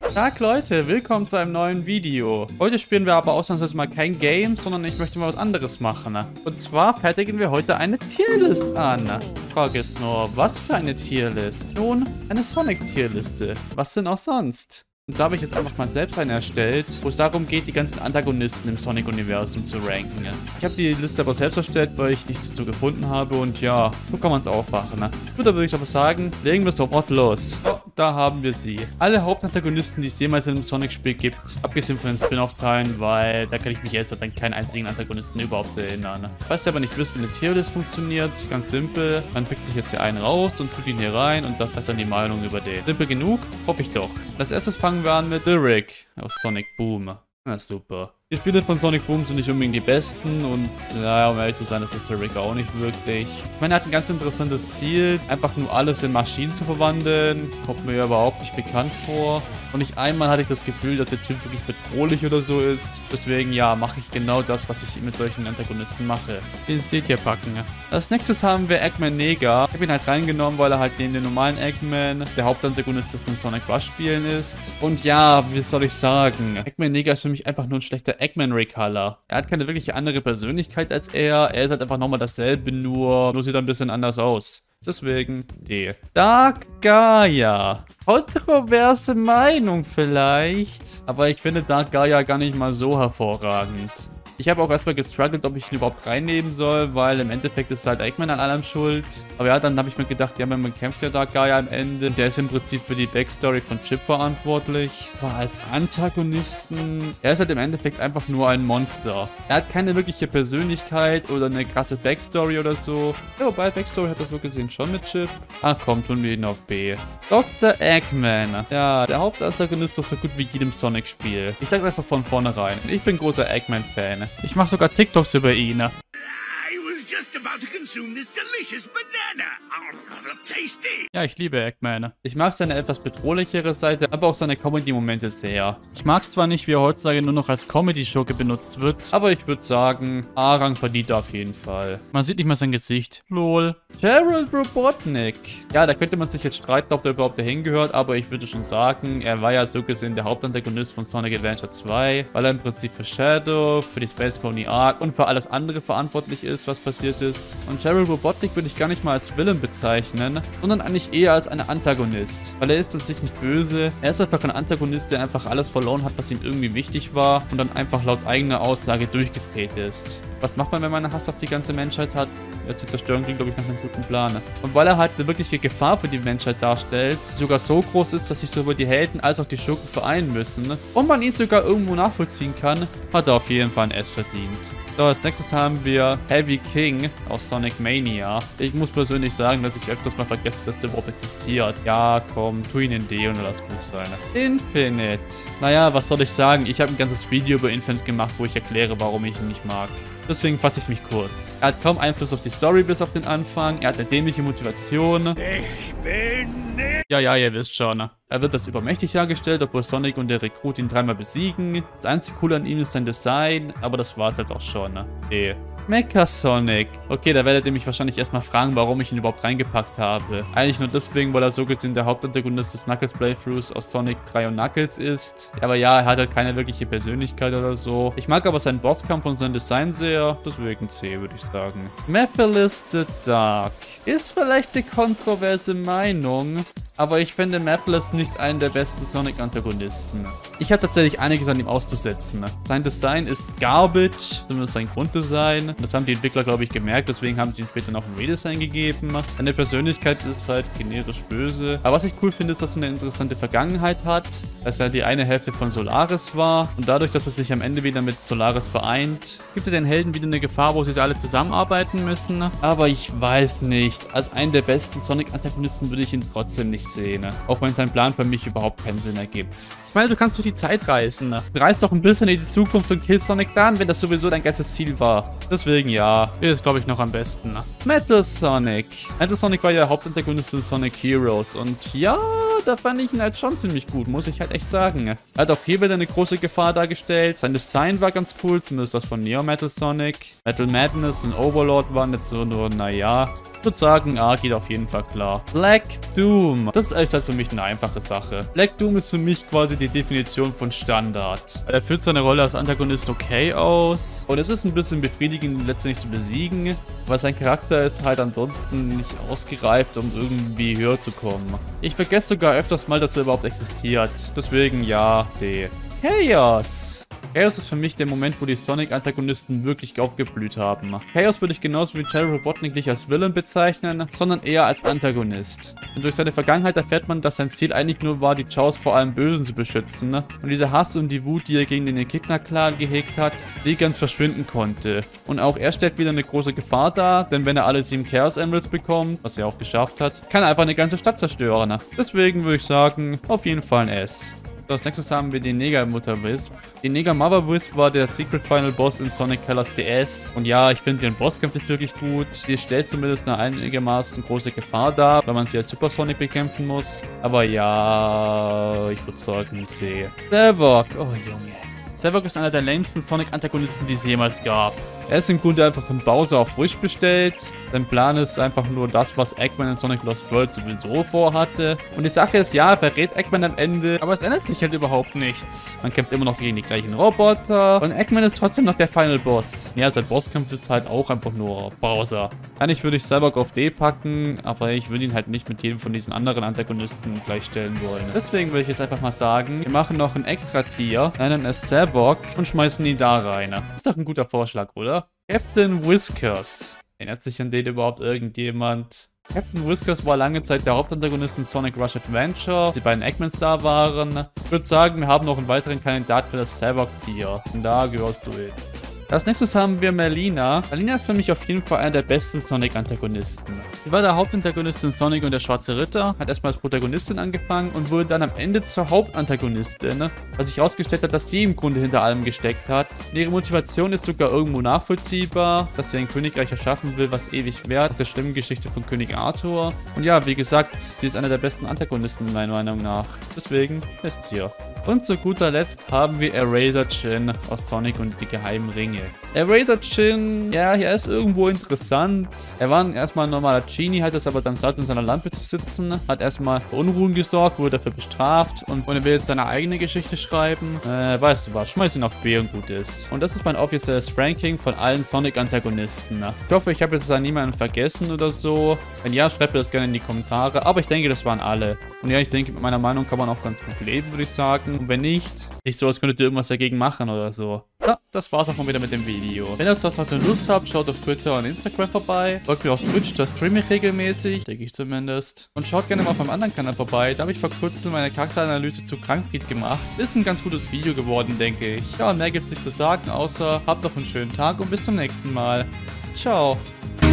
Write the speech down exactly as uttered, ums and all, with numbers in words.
Tag Leute, willkommen zu einem neuen Video. Heute spielen wir aber ausnahmsweise mal kein Game, sondern ich möchte mal was anderes machen. Und zwar fertigen wir heute eine Tierlist an. Die Frage ist nur, was für eine Tierlist? Nun, eine Sonic-Tierliste. Was denn auch sonst? Und so habe ich jetzt einfach mal selbst eine erstellt, wo es darum geht, die ganzen Antagonisten im Sonic-Universum zu ranken. Ich habe die Liste aber selbst erstellt, weil ich nichts dazu gefunden habe und ja, so kann man es auch machen. Gut, da würde ich aber sagen, legen wir sofort los. Oh, da haben wir sie. Alle Hauptantagonisten, die es jemals in einem Sonic-Spiel gibt, abgesehen von den Spin-off-Teilen, weil da kann ich mich erst an keinen einzigen Antagonisten überhaupt erinnern. Falls ihr aber nicht wisst, wie eine Tierlist funktioniert, ganz simpel, man pickt sich jetzt hier einen raus und tut ihn hier rein und das sagt dann die Meinung über den. Simpel genug? Hoffe ich doch. Als erstes fangen wir an mit Lyric aus Sonic Boom. Na super. Die Spiele von Sonic Boom sind nicht unbedingt die besten und, naja, um ehrlich zu sein, ist das Lyric auch nicht wirklich. Ich meine, er hat ein ganz interessantes Ziel, einfach nur alles in Maschinen zu verwandeln. Kommt mir ja überhaupt nicht bekannt vor. Und nicht einmal hatte ich das Gefühl, dass der Typ wirklich bedrohlich oder so ist. Deswegen, ja, mache ich genau das, was ich mit solchen Antagonisten mache. Den steht hier packen. Als nächstes haben wir Eggman Neger. Ich habe ihn halt reingenommen, weil er halt neben dem normalen Eggman der Hauptantagonist aus den Sonic Rush Spielen ist. Und ja, wie soll ich sagen? Eggman Neger ist für mich einfach nur ein schlechter Eggman Recolor. Er hat keine wirkliche andere Persönlichkeit als er. Er ist halt einfach nochmal dasselbe, nur, nur sieht er ein bisschen anders aus. Deswegen D. Dark Gaia. Kontroverse Meinung vielleicht. Aber ich finde Dark Gaia gar nicht mal so hervorragend. Ich habe auch erstmal gestruggelt, ob ich ihn überhaupt reinnehmen soll, weil im Endeffekt ist halt Eggman an allem schuld. Aber ja, dann habe ich mir gedacht, ja, man kämpft ja Dark Gaia am Ende. Der ist im Prinzip für die Backstory von Chip verantwortlich. Aber als Antagonisten, er ist halt im Endeffekt einfach nur ein Monster. Er hat keine wirkliche Persönlichkeit oder eine krasse Backstory oder so. Ja, wobei Backstory hat er so gesehen schon mit Chip. Ach komm, tun wir ihn auf B. Doktor Eggman. Ja, der Hauptantagonist aus so gut wie jedem Sonic-Spiel. Ich sag's einfach von vornherein. Ich bin großer Eggman-Fan. Ich mache sogar TikToks über ihn. Ja, ich liebe Eggman. Ich mag seine etwas bedrohlichere Seite, aber auch seine Comedy-Momente sehr. Ich mag es zwar nicht, wie er heutzutage nur noch als Comedy-Schurke benutzt wird, aber ich würde sagen, A-Rang verdient er auf jeden Fall. Man sieht nicht mal sein Gesicht. Lol. Gerald Robotnik. Ja, da könnte man sich jetzt streiten, ob der überhaupt dahin gehört, aber ich würde schon sagen, er war ja so gesehen der Hauptantagonist von Sonic Adventure zwei, weil er im Prinzip für Shadow, für die Space Pony Arc und für alles andere verantwortlich ist, was passiert ist. Und Gerald Robotnik würde ich gar nicht mal als Villain bezeichnen, sondern eigentlich eher als einen Antagonist. Weil er ist an sich nicht böse, er ist einfach ein Antagonist, der einfach alles verloren hat, was ihm irgendwie wichtig war und dann einfach laut eigener Aussage durchgedreht ist. Was macht man, wenn man einen Hass auf die ganze Menschheit hat? Ja, die Zerstörung klingt, glaube ich, nach einem guten Plan. Und weil er halt eine wirkliche Gefahr für die Menschheit darstellt, die sogar so groß ist, dass sich sowohl die Helden als auch die Schurken vereinen müssen und man ihn sogar irgendwo nachvollziehen kann, hat er auf jeden Fall ein S verdient. So, als nächstes haben wir Heavy King aus Sonic Mania. Ich muss persönlich sagen, dass ich öfters mal vergesse, dass der überhaupt existiert. Ja, komm, tu ihn in D und lass gut sein. Infinite. Naja, was soll ich sagen? Ich habe ein ganzes Video über Infinite gemacht, wo ich erkläre, warum ich ihn nicht mag. Deswegen fasse ich mich kurz. Er hat kaum Einfluss auf die Story bis auf den Anfang. Er hat eine dämliche Motivation. Ich bin nicht. Ja, ja, ihr wisst schon. Er wird als übermächtig dargestellt, obwohl Sonic und der Rekrut ihn dreimal besiegen. Das einzige Coole an ihm ist sein Design, aber das war es halt auch schon. Nee. Mecha Sonic. Okay, da werdet ihr mich wahrscheinlich erstmal fragen, warum ich ihn überhaupt reingepackt habe. Eigentlich nur deswegen, weil er so gesehen der Hauptantagonist des Knuckles Playthroughs aus Sonic drei und Knuckles ist. Aber ja, er hat halt keine wirkliche Persönlichkeit oder so. Ich mag aber seinen Bosskampf und sein Design sehr, deswegen C, würde ich sagen. Mephiles the Dark. Ist vielleicht eine kontroverse Meinung, aber ich finde Mephiles nicht einen der besten Sonic-Antagonisten. Ich habe tatsächlich einiges an ihm auszusetzen. Sein Design ist Garbage, zumindest sein Grunddesign. Das haben die Entwickler, glaube ich, gemerkt, deswegen haben sie ihm später noch ein Redesign gegeben. Seine Persönlichkeit ist halt generisch böse. Aber was ich cool finde, ist, dass er eine interessante Vergangenheit hat. Dass er die eine Hälfte von Solaris war. Und dadurch, dass er sich am Ende wieder mit Solaris vereint, gibt er den Helden wieder eine Gefahr, wo sie alle zusammenarbeiten müssen. Aber ich weiß nicht. Als einen der besten Sonic-Antagonisten würde ich ihn trotzdem nicht sehen. Auch wenn sein Plan für mich überhaupt keinen Sinn ergibt. Ich meine, du kannst durch die Zeit reisen. Du reist doch ein bisschen in die Zukunft und killst Sonic dann, wenn das sowieso dein ganzes Ziel war. Deswegen ja, hier ist glaube ich noch am besten. Metal Sonic. Metal Sonic war ja Hauptantagonist in Sonic Heroes und ja, da fand ich ihn halt schon ziemlich gut, muss ich halt echt sagen. Er hat auch hier wieder eine große Gefahr dargestellt. Sein Design war ganz cool, zumindest das von Neo Metal Sonic. Metal Madness und Overlord waren jetzt so nur, naja. Ich würde sagen, A geht auf jeden Fall klar. Black Doom. Das ist halt für mich eine einfache Sache. Black Doom ist für mich quasi die Definition von Standard. Er führt seine Rolle als Antagonist okay aus. Und es ist ein bisschen befriedigend, ihn letztendlich zu besiegen. Weil sein Charakter ist halt ansonsten nicht ausgereift, um irgendwie höher zu kommen. Ich vergesse sogar öfters mal, dass er überhaupt existiert. Deswegen ja, D. Chaos. Chaos ist für mich der Moment, wo die Sonic-Antagonisten wirklich aufgeblüht haben. Chaos würde ich genauso wie Jerry Robotnik nicht als Villain bezeichnen, sondern eher als Antagonist. Und durch seine Vergangenheit erfährt man, dass sein Ziel eigentlich nur war, die Chaos vor allem Bösen zu beschützen. Und dieser Hass und die Wut, die er gegen den Echidna-Clan gehegt hat, die ganz verschwinden konnte. Und auch er stellt wieder eine große Gefahr dar, denn wenn er alle sieben Chaos Emeralds bekommt, was er auch geschafft hat, kann er einfach eine ganze Stadt zerstören. Deswegen würde ich sagen, auf jeden Fall ein S. Als nächstes haben wir die Neger-Mutter Wisp. Die Neger-Mother Wisp war der Secret Final Boss in Sonic Colors D S. Und ja, ich finde ihren Bosskampf nicht wirklich gut. Die stellt zumindest eine einigermaßen große Gefahr dar, weil man sie als Super Sonic bekämpfen muss. Aber ja, ich würde sagen C. Savok. Oh Junge. Savok ist einer der lamesten Sonic-Antagonisten, die es jemals gab. Er ist im Grunde einfach von Bowser auf Wish bestellt. Sein Plan ist einfach nur das, was Eggman in Sonic Lost World sowieso vorhatte. Und die Sache ist, ja, er verrät Eggman am Ende, aber es ändert sich halt überhaupt nichts. Man kämpft immer noch gegen die gleichen Roboter und Eggman ist trotzdem noch der Final Boss. Ja, sein Bosskampf ist halt auch einfach nur Bowser. Eigentlich würde ich Savok auf D packen, aber ich würde ihn halt nicht mit jedem von diesen anderen Antagonisten gleichstellen wollen. Deswegen würde ich jetzt einfach mal sagen, wir machen noch ein extra Tier, nennen es Savok und schmeißen ihn da rein. Ist doch ein guter Vorschlag, oder? Captain Whiskers. Erinnert sich an den überhaupt irgendjemand? Captain Whiskers war lange Zeit der Hauptantagonist in Sonic Rush Adventure, als die beiden Eggmans da waren. Ich würde sagen, wir haben noch einen weiteren Kandidat für das Savok-Tier. Und da gehörst du hin. Als nächstes haben wir Merlina. Merlina ist für mich auf jeden Fall einer der besten Sonic-Antagonisten. Sie war der Hauptantagonist in Sonic und der Schwarze Ritter, hat erstmal als Protagonistin angefangen und wurde dann am Ende zur Hauptantagonistin, was sich herausgestellt hat, dass sie im Grunde hinter allem gesteckt hat. Und ihre Motivation ist sogar irgendwo nachvollziehbar, dass sie ein Königreich erschaffen will, was ewig währt, nach der schlimmen Geschichte von König Arthur. Und ja, wie gesagt, sie ist einer der besten Antagonisten meiner Meinung nach. Deswegen ist hier. Und zu guter Letzt haben wir Eraser Chin aus Sonic und die geheimen Ringe. Eraser Chin, ja, er ist irgendwo interessant. Er war erstmal ein normaler Genie, hat es aber dann satt in seiner Lampe zu sitzen, hat erstmal für Unruhen gesorgt, wurde dafür bestraft und, und er will jetzt seine eigene Geschichte schreiben. Äh, weißt du was, schmeiß ihn auf B und gut ist. Und das ist mein offizielles Ranking von allen Sonic-Antagonisten. Ich hoffe, ich habe jetzt da niemanden vergessen oder so. Wenn ja, schreibt mir das gerne in die Kommentare, aber ich denke, das waren alle. Und ja, ich denke, mit meiner Meinung kann man auch ganz gut leben, würde ich sagen. Und wenn nicht, nicht so, als könntet ihr irgendwas dagegen machen oder so. Ja, das war's auch mal wieder mit dem Video. Wenn ihr jetzt noch Lust habt, schaut auf Twitter und Instagram vorbei. Folgt mir auf Twitch, da streame ich regelmäßig, denke ich zumindest. Und schaut gerne mal auf meinem anderen Kanal vorbei. Da habe ich vor kurzem meine Charakteranalyse zu Krankfried gemacht. Ist ein ganz gutes Video geworden, denke ich. Ja, und mehr gibt's nicht zu sagen, außer habt noch einen schönen Tag und bis zum nächsten Mal. Ciao.